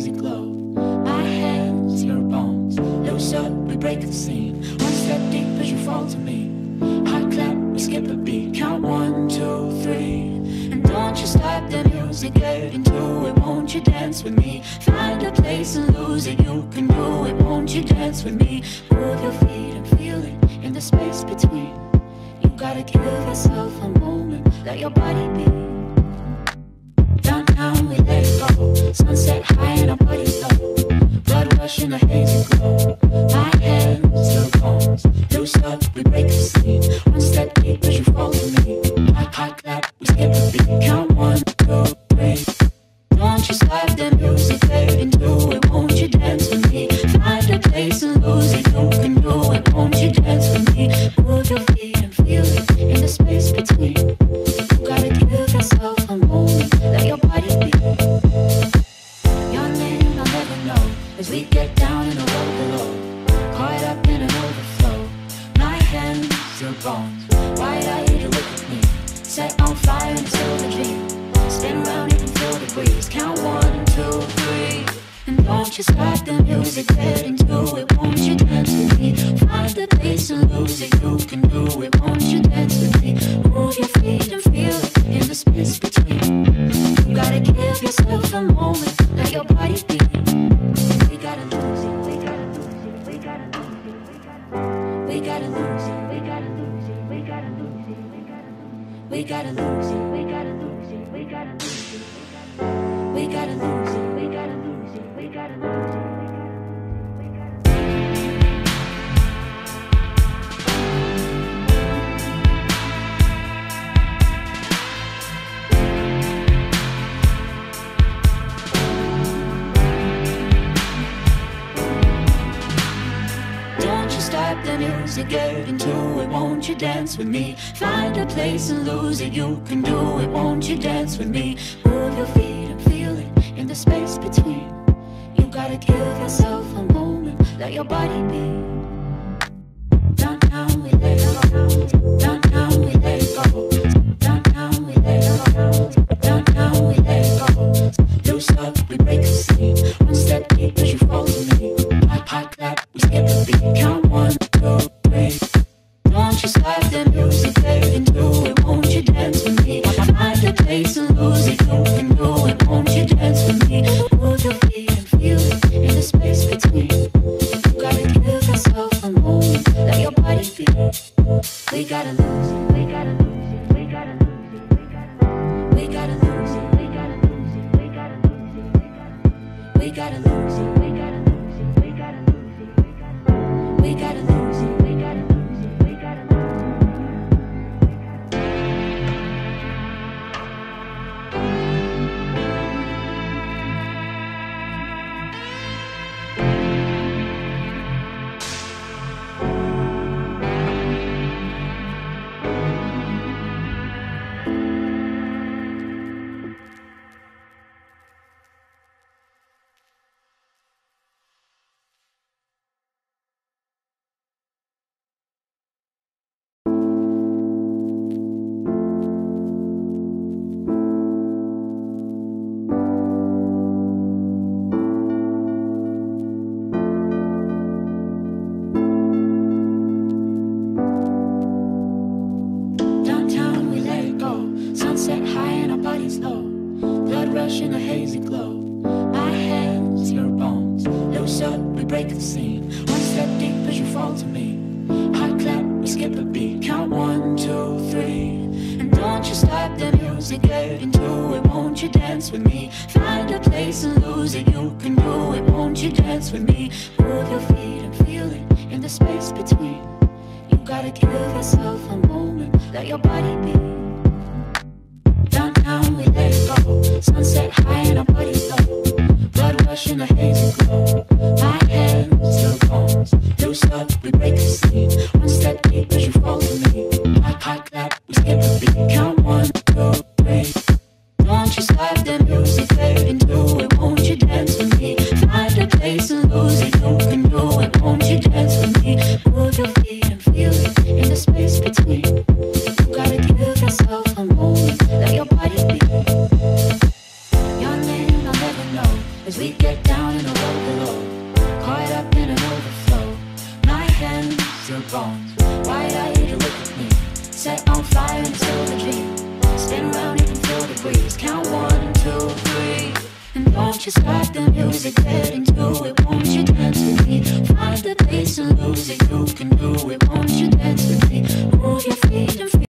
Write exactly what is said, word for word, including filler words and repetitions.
hazy glow. My hands, your bones, loose up, we break the scene. One step deep as you fall to me. Hot clap, we skip a beat. Count one, two, three. And don't you stop the music, get into it. Won't you dance with me? Find a place and lose it. You can do it. Won't you dance with me? Move your feet and feel it in the space between. You gotta give yourself a moment. Let your body be. Downtown we let it go. Sunset high and our bodies low. Blood rush in a hazy glow. My hands, your bones, loose up, we break the scene. One step deep as you fall to me. Hot, hot clap, we skip a beat. Count one, two, three. Don't you stop the music, get into it. Won't you dance with me? Find a place and lose it. You can do it. Won't you dance with me? Move your feet and feel it in the space between. You gotta give yourself a moment. Let your body be. Your name I'll never know as we get down in the road below. Caught up in an overflow. My hands, your bones. Wide-eyed, you look at me. Set on fire until the dream. Spin around, you can feel the breeze. Count one, two, three. And don't you stop the music, get into it. Won't you dance with me? Find the place and lose it. You can do it. Won't you dance with me? Move your feet and feel it in the space between. You gotta give yourself a moment. Let your body be. We gotta lose it. We gotta lose it. We gotta lose it. We gotta lose it. We gotta lose it. We gotta lose it. We gotta lose it. We gotta lose it. We gotta lose it. We gotta lose it. We gotta lose it. We gotta lose it. Stop the music, get into it. Won't you dance with me? Find a place and lose it. You can do it. Won't you dance with me? Move your feet and feel it in the space between. You gotta give yourself a moment. Let your body be. Downtown we let it go. Downtown we let it go. Downtown we let it go. Downtown we let it go. Loose up, we break the scene. One step deep as you fall to me. Hot, hot clap, we skip a beat. Count one, two, three. Don't you stop the music, get into it. Won't you dance with me? Find a place and lose it. You can do it. Won't you dance with me? Move your feet and feel it in the space between. You gotta give yourself a moment. Let your body be. We gotta lose it. We gotta lose it. We gotta lose it. We gotta lose it. We gotta lose it. We gotta lose it. We gotta lose it. We gotta lose it. We gotta lose it. We gotta lose it. We gotta lose it. We gotta lose it. In a hazy glow. My hands, your bones, loose up, we break the scene. One step deep as you fall to me. Hot clap, we skip a beat. Count one, two, three. And don't you stop the music, get into it. Won't you dance with me? Find a place and lose it. You can do it. Won't you dance with me? Move your feet and feel it in the space between. You gotta give yourself a moment. Let your body be. Downtown we let it go. Sunset high and our bodies low. Blood rush in a hazy glow. My hands, your bones, loose up, we break the scene. One step deep as you fall to me. Hot, hot clap, we skip a beat. Count one, two, three. Don't you stop the music, get into it. Won't you dance with me? Find a place and lose it. You can do it. Won't you dance with me? Move your feet and feel it in the space between. You gotta give yourself a moment. Let your body be. Your name I'll never know as we get down down in a road below, caught up in an overflow. My hands are bones, wide-eyed you look at me, set on fire until the dream. Spin around, you can feel the breeze. Count one, two, three. And don't you stop the music, get into it. Won't you dance with me? Find the place and lose it. You can do it. Won't you dance